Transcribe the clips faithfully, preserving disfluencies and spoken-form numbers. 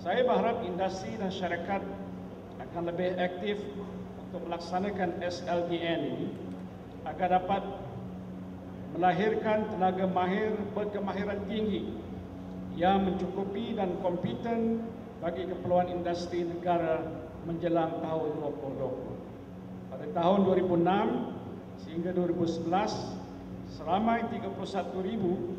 Saya berharap industri dan syarikat akan lebih aktif untuk melaksanakan S L D N ini agar dapat melahirkan tenaga mahir berkemahiran tinggi yang mencukupi dan kompeten bagi keperluan industri negara menjelang tahun dua ribu dua puluh. Pada tahun dua ribu enam sehingga dua ribu sebelas, seramai tiga puluh satu ribu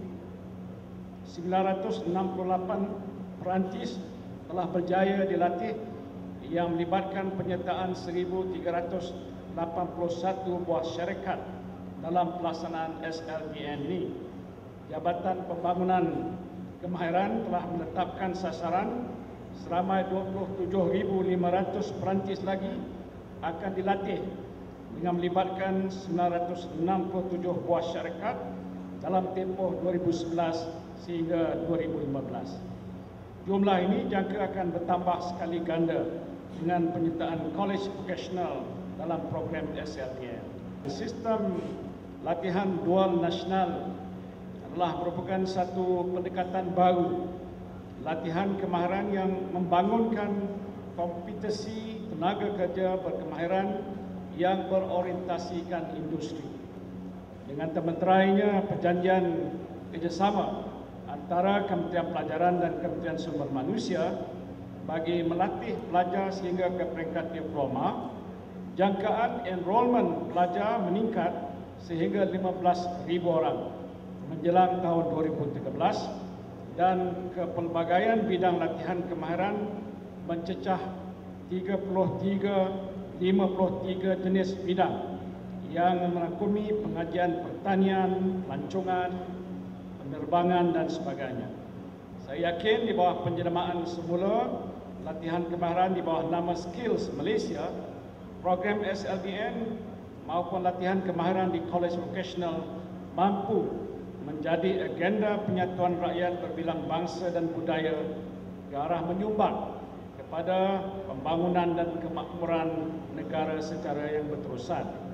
sembilan ratus enam puluh lapan perantis telah berjaya dilatih yang melibatkan penyertaan seribu tiga ratus lapan puluh satu buah syarikat dalam pelaksanaan S L D N ini. Jabatan Pembangunan Kemahiran telah menetapkan sasaran seramai dua puluh tujuh ribu lima ratus perantis lagi akan dilatih dengan melibatkan sembilan ratus enam puluh tujuh buah syarikat dalam tempoh dua ribu sebelas sehingga dua ribu lima belas. Jumlah ini jangka akan bertambah sekali ganda dengan penyertaan college vocational dalam program S L D N. Sistem latihan dual nasional adalah merupakan satu pendekatan baru latihan kemahiran yang membangunkan kompetisi tenaga kerja berkemahiran yang berorientasikan industri. Dengan temeterainya perjanjian kerjasama antara Kementerian Pelajaran dan Kementerian Sumber Manusia bagi melatih pelajar sehingga ke peringkat diploma, jangkaan enrolment pelajar meningkat sehingga lima belas ribu orang menjelang tahun dua ribu tiga belas dan kepelbagaian bidang latihan kemahiran mencecah tiga puluh tiga, lima puluh tiga jenis bidang yang merangkumi pengajian pertanian, pelancongan, penerbangan dan sebagainya. Saya yakin di bawah penjenamaan semula latihan kemahiran di bawah nama Skills Malaysia, program S L D N maupun latihan kemahiran di College Vocational mampu menjadi agenda penyatuan rakyat berbilang bangsa dan budaya ke arah menyumbang kepada pembangunan dan kemakmuran negara secara yang berterusan.